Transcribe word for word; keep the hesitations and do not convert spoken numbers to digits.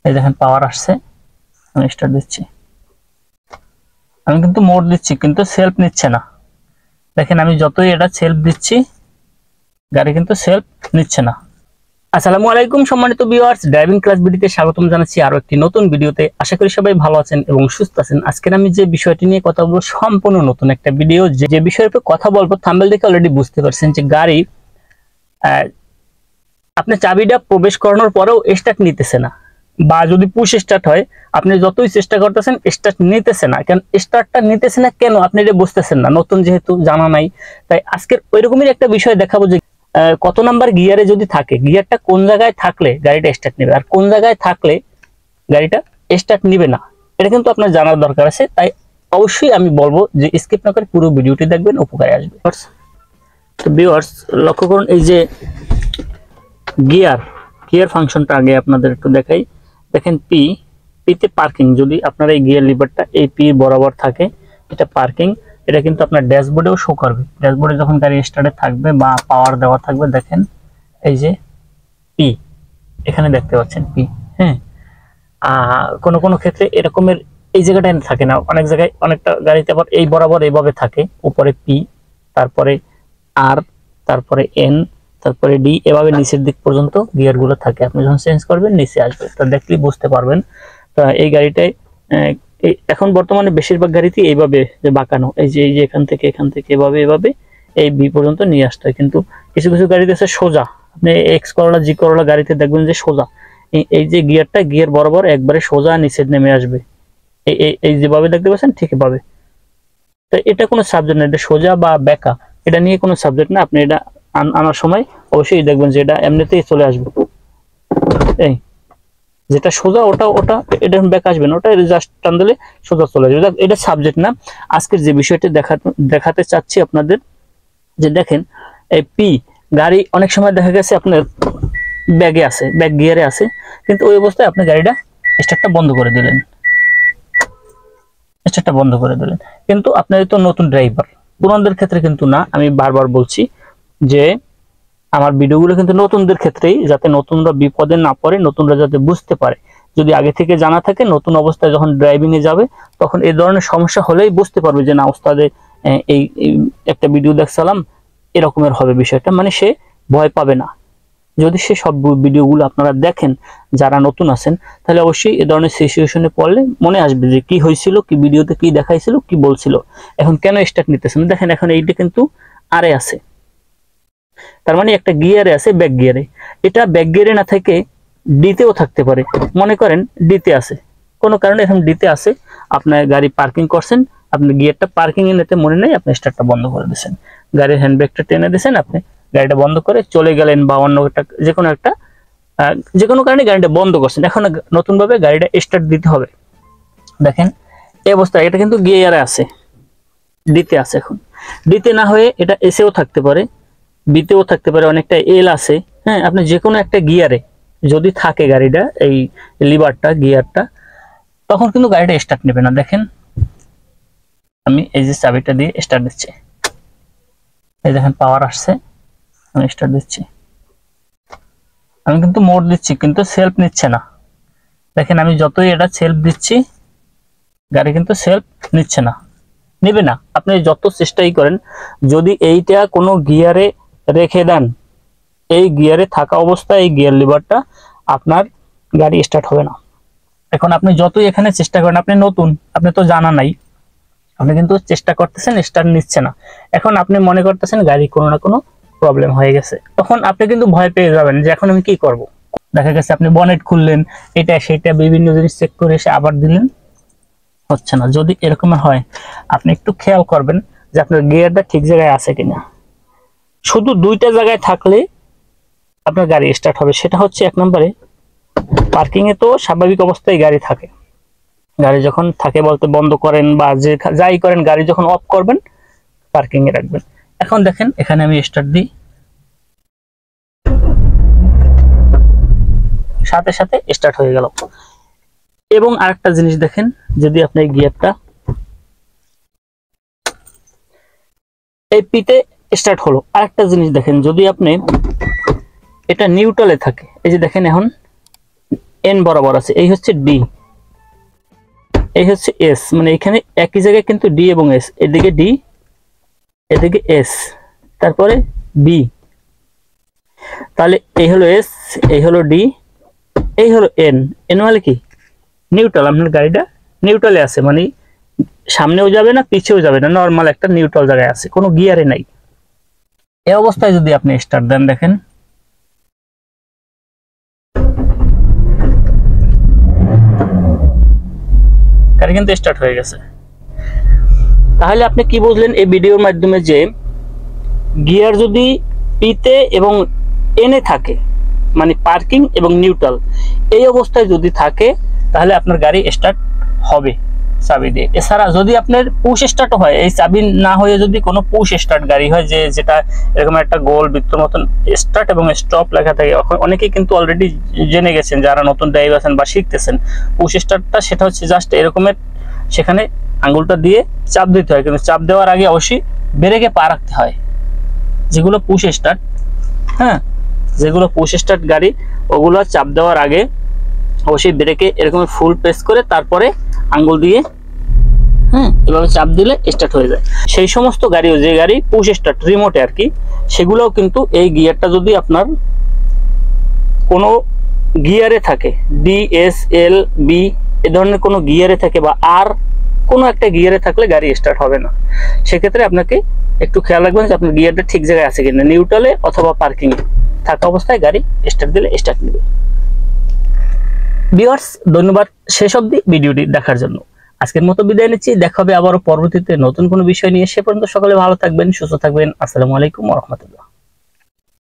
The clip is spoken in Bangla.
এই দেখেন পাওয়ার আসছে, আমি স্টার্ট দিচ্ছি। আমি কিন্তু মোড দিচ্ছি কিন্তু সেলফ নিচ্ছে না। দেখেন আমি যতই এটা সেলফ দিচ্ছি গাড়ি কিন্তু সেলফ নিচ্ছে না। আসসালামু আলাইকুম সম্মানিত ভিউয়ার্স, ড্রাইভিং ক্লাস ভিডিওতে স্বাগতম জানাচ্ছি আরো একটি নতুন ভিডিওতে। আশা করি সবাই ভালো আছেন এবং সুস্থ আছেন। আজকের আমি যে বিষয়টি নিয়ে কথা বলবো সম্পূর্ণ নতুন একটা ভিডিও। যে বিষয়ের উপর কথা বলবো থাম্বনেল দেখে অলরেডি বুঝতে পারছেন যে গাড়ি আপনি চাবিটা প্রবেশ করানোর পরেও স্টার্ট নিতেছে না, বা যদি পুশ স্টার্ট হয় আপনি যতই চেষ্টা করতেছেন স্টার্ট নিতেছে না। কেন স্টার্টটা নিতেছে না কেন আপনি এটা বুঝতেছেন না, নতুন যেহেতু জানা নাই। তাই আজকের ওই রকমই একটা বিষয় দেখাবো যে কত নাম্বার গিয়ারে যদি থাকে, গিয়ারটা কোন জায়গায় থাকলে গাড়িটা স্টার্ট নেবে আর কোন জায়গায় থাকলে গাড়িটা স্টার্ট নিবে না, এটা কিন্তু আপনার জানার দরকার আছে। তাই অবশ্যই আমি বলবো যে স্কিপ না করে পুরো ভিডিওটি দেখবেন, উপকারে আসবে। তো ভিউয়ার্স লক্ষ্য করুন, এই যে গিয়ার গিয়ার ফাংশনটা আগে আপনাদের একটু দেখাই। দেখেন পি পিতে পার্কিং, যদি আপনার এই গিয়ার লিভারটা এই পি বরাবর থাকে এটা পার্কিং। এটা কিন্তু আপনার ড্যাশবোর্ডেও শো করবে। ড্যাশবোর্ডে যখন গাড়ি স্টার্টে থাকবে বা পাওয়ার দেওয়া থাকবে, দেখেন এই যে পি এখানে দেখতে পাচ্ছেন পি। হ্যাঁ, কোনো কোনো ক্ষেত্রে এরকমের এই জায়গাটা থাকে না, অনেক জায়গায় অনেকটা গাড়িতে আবার এই বরাবর এইভাবে থাকে, উপরে পি, তারপরে আর, তারপরে এন, তারপরে ডি, এভাবে নিচের দিক পর্যন্ত গিয়ার গুলো থাকে। আপনি যখন চেঞ্জ করবেন নিচে আসবে, তো দেখলে বুঝতে পারবেন। তো এই গাড়িটায় এখন বর্তমানে বেশিরভাগ গাড়িতেই এইভাবে যে বাঁকানো, এই যে এই যে এখান থেকে এখান থেকে এভাবে এভাবে এই বি পর্যন্ত নিয়ে আসতে হয়। কিন্তু কিছু কিছু গাড়িতে আছে সোজা, আপনি এক্স করোলা জি করোলা গাড়িতে দেখবেন যে সোজা এই যে গিয়ারটা গিয়ার বরাবর একবারে সোজা নিচে নেমে আসবে, এই এই যেভাবে দেখতে পাচ্ছেন ঠিক এভাবে। তো এটা কোনো সাবজেক্ট না, এটা সোজা বা বেঁকা এটা নিয়ে কোনো সাবজেক্ট না। আপনি এটা আনার সময় অবশ্যই দেখবেন যে এটা এমনিতেই চলে আসবে। এই যেটা সোজা ওটা ওটা এটা ব্যাক আসবে না, ওটা জাস্ট টান দিলে সোজা চলে আসবে। এটা সাবজেক্ট না। আজকের যে বিষয়টি দেখাতে দেখাতে চাচ্ছি আপনাদের, যে দেখেন এই পি গাড়ি অনেক সময় দেখা গেছে আপনার ব্যাগে আছে, ব্যাক গিয়ারে আছে, কিন্তু ওই অবস্থায় আপনি গাড়িটা স্টার্টটা বন্ধ করে দিলেন, স্টার্টটা বন্ধ করে দিলেন। কিন্তু আপনার তো নতুন ড্রাইভার, পুরানদের ক্ষেত্রে কিন্তু না। আমি বারবার বলছি যে আমার ভিডিওগুলো কিন্তু নতুনদের ক্ষেত্রেই, যাতে নতুনরা বিপদে না পড়ে, নতুনরা যাতে বুঝতে পারে। যদি আগে থেকে জানা থাকে, নতুন অবস্থায় যখন ড্রাইভিং এ যাবে তখন এই ধরনের সমস্যা হলেই বুঝতে পারবে যে না ওস্তাদে এই একটা ভিডিও দেখছিলাম এরকমের হবে বিষয়টা, মানে সে ভয় পাবে না। যদি সে সব ভিডিওগুলো আপনারা দেখেন যারা নতুন আছেন, তাহলে অবশ্যই এই ধরনের সিচুয়েশনে পড়লে মনে আসবে যে কি হয়েছিল, কি ভিডিওতে কি দেখাইছিল, কি বলছিল, এখন কেন স্টার্ট নিতেছেন। দেখেন এখন এইটা কিন্তু আরে আছে, তার মানে একটা গিয়ারে আছে, ব্যাক গিয়ারে। এটা ব্যাক গিয়ারে না থেকে ডিতেও থাকতে পারে। মনে করেন ডিতে আছে, কোনো কারণে এখন ডিতে আছে, আপনার গাড়ি পার্কিং করছেন, আপনি গিয়ারটা পার্কিং এ নিতে মনে নেই, আপনি স্টার্টটা বন্ধ করে দিয়েছেন, গাড়ির হ্যান্ডব্রেকটা টেনে দিয়েছেন, আপনি গাড়িটা বন্ধ করে চলে গেলেন, বা অন্য একটা যে কোনো একটা যে কোনো কারণে গাড়িটা বন্ধ করছেন। এখন নতুন ভাবে গাড়িটা স্টার্ট দিতে হবে। দেখেন এই অবস্থায় এটা কিন্তু গিয়ারে আছে, ডিতে আছে। এখন ডিতে না হয়ে এটা এসেও থাকতে পারে, বিতেও থাকতে পারে, অনেকটা এল আছে। হ্যাঁ, আপনি যে কোনো একটা গিয়ারে যদি থাকে গাড়িটা এই লিভারটা গিয়ারটা, তখন কিন্তু গাড়িটা স্টার্ট নেবে না। দেখেন আমি এই যে চাবিটা দিয়ে স্টার্ট দিচ্ছি, এই দেখেন পাওয়ার আসছে, আমি স্টার্ট দিচ্ছি। আমি কিন্তু মোড দিচ্ছি কিন্তু সেলফ নিচ্ছে না। দেখেন আমি যতই এটা সেলফ দিচ্ছি গাড়ি কিন্তু সেলফ নিচ্ছে না, নেবে না। আপনি যত চেষ্টাই করেন, যদি এইটা কোনো গিয়ারে রেখে দেন, এই গিয়ারে থাকা অবস্থায় এই গিয়ার লিভারটা আপনার গাড়ি স্টার্ট হবে না। এখন আপনি যতই এখানে চেষ্টা করেন, আপনি নতুন, আপনি তো জানা নাই, আপনি কিন্তু চেষ্টা করতেছেন স্টার্ট নিচ্ছে না। এখন আপনি মনে করতেছেন গাড়ি কোনো না কোনো প্রবলেম হয়ে গেছে, তখন আপনি কিন্তু ভয় পেয়ে যাবেন যে এখন আমি কি করব। দেখা গেছে আপনি বনেট খুললেন, এটা সেটা বিভিন্ন জিনিস চেক করে এসে আবার দিলেন, হচ্ছে না। যদি এরকম হয় আপনি একটু খেয়াল করবেন যে আপনার গিয়ারটা ঠিক জায়গায় আছে কিনা। শুধু দুইটা জায়গায় থাকলে আপনার গাড়ি স্টার্ট হবে। সেটা হচ্ছে এক নম্বরে পার্কিং এ তো স্বাভাবিক অবস্থায় গাড়ি থাকে, গাড়ি যখন থাকে বলতে বন্ধ করেন বা যে যাই করেন, গাড়ি যখন অফ করবেন পার্কিং এ রাখবেন। এখন দেখেন এখানে আমি স্টার্ট দিই, সাথে সাথে স্টার্ট হয়ে গেল। এবং আরেকটা জিনিস দেখেন, যদি আপনি গিয়ারটা এই পিতে স্টার্ট হলো, আরেকটা জিনিস দেখেন, যদি আপনি এটা নিউট্রালে থাকে, এই যে দেখেন এখন এন বরাবর আছে, এই হচ্ছে ডি, এই হচ্ছে এস, মানে এখানে একই জায়গায় কিন্তু ডি এবং এস, এদিকে ডি এদিকে এস, তারপরে বি, তাহলে এই হলো এস, এই হলো ডি, এই হলো এন। এন মানে কি নিউট্রাল, আপনার গাড়িটা নিউট্রালে আছে, মানে সামনেও যাবে না পিছেও যাবে না, নর্মাল একটা নিউট্রাল জায়গায় আছে, কোনো গিয়ারে নাই। এই অবস্থায় যদি আপনি স্টার্ট দেন, দেখেন গাড়ি কিন্তু স্টার্ট হয়ে গেছে। তাহলে আপনি কি বুঝলেন এই ভিডিওর মাধ্যমে, যে গিয়ার যদি পিতে এবং এনে থাকে, মানে পার্কিং এবং নিউট্রাল, এই অবস্থায় যদি থাকে তাহলে আপনার গাড়ি স্টার্ট হবে চাবি দিয়ে। এছাড়া যদি আপনার পুশ স্টার্ট হয়, এই চাবি না হয়ে যদি কোনো পুশ স্টার্ট গাড়ি হয়, যে যেটা এরকম একটা গোল বৃত্তর মতন স্টার্ট এবং স্টপ লেখা থাকে, অনেকেই কিন্তু অলরেডি জেনে গেছেন যারা নতুন ড্রাইভ আছেন বা শিখতেছেন, পুশ স্টার্টটা সেটা হচ্ছে জাস্ট এরকমের, সেখানে আঙ্গুলটা দিয়ে চাপ দিতে হয়, কিন্তু চাপ দেওয়ার আগে অবশ্যই ব্রেকে পা রাখতে হয়। যেগুলো পুশ স্টার্ট, হ্যাঁ যেগুলো পুশ স্টার্ট গাড়ি, ওগুলো চাপ দেওয়ার আগে অবশ্যই ব্রেকে এরকম ফুল প্রেস করে তারপরে আঙ্গুল দিয়ে হ্যাঁ এভাবে চাপ দিলে স্টার্ট হয়ে যায়। সেই সমস্ত গাড়িও, যে গাড়ি পুশ স্টার্ট রিমোটে আর কি, সেগুলোও কিন্তু এই গিয়ারটা যদি আপনার কোনো গিয়ারে থাকে, D S L B A ধরনের কোনো গিয়ারে থাকে বা আর কোনো একটা গিয়ারে থাকলে গাড়ি স্টার্ট হবে না। সেক্ষেত্রে আপনাকে একটু খেয়াল রাখবেন যে আপনার গিয়ারটা ঠিক জায়গায় আছে কিনা, নিউট্রালে অথবা পার্কিং এ থাকা অবস্থায় গাড়ি স্টার্ট দিলে স্টার্ট নেবে। ভিউয়ার্স, ধন্যবাদ শেষ অবধি ভিডিওটি দেখার জন্য। আজকের মতো বিদায় নিচ্ছি, দেখা হবে আবারও পরবর্তীতে নতুন কোনো বিষয় নিয়ে। সে পর্যন্ত সকলে ভালো থাকবেন, সুস্থ থাকবেন। আসসালামু আলাইকুম ওয়া রাহমাতুল্লাহ।